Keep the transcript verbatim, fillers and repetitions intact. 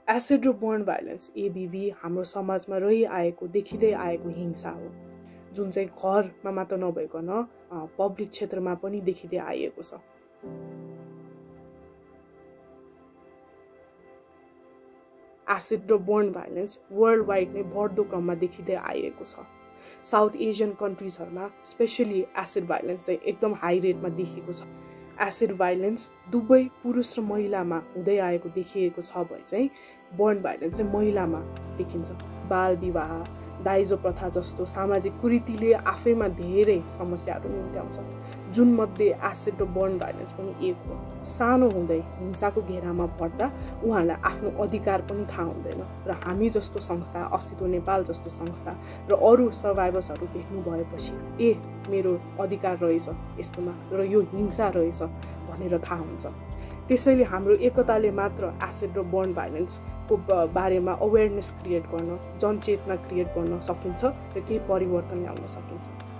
Acid र burn violence एबीभी हाम्रो समाजमा रहिआएको देखिँदै आएको हिंसा हो, जुन चाहिँ घरमा मात्र नभइकन पब्लिक क्षेत्रमा पनि देखिँदै आएको छ। एसिड र बर्न भाइलेन्स वर्ल्ड वाइड नै बढ्दो क्रममा देखिँदै आएको छ। साउथ एसियन कन्ट्रिजहरूमा स्पेसली एसिड भाइलेन्स चाहिँ एकदम हाई रेटमा देखिएको छ। एसिड भाइलेन्स दुवै पुरुष र महिलामा हुँदै आएको देखिएको छ भए चाहिँ बर्न भाइलेन्स चाहिँ महिलामा देखिन्छ। बाल विवाह, दाइजो प्रथा जस्तो सामाजिक कुरीतिले आफैमा धेरै समस्याहरू निम्त्याउँछ, जुन मध्ये एसिड र बर्न भाइलेन्स पनि एक हो। सानो हुँदै हिंसाको घेरामा पर्दा उहाँहरूलाई आफ्नो अधिकार पनि थाहा हुँदैन र हामी जस्तो संस्था, अस्तित्व नेपाल जस्तो संस्था र अरू सर्भाइभर्सहरू भेट्नु भएपछि ए मेरो अधिकार रहेछ यस्तोमा र यो हिंसा रहेछ भनेर थाहा हुन्छ। त्यसैले हाम्रो एकताले मात्र एसिड र बर्न भाइलेन्सको बारेमा अवेरनेस क्रिएट गर्न, जनचेतना क्रिएट गर्न सकिन्छ र केही परिवर्तन ल्याउन सकिन्छ।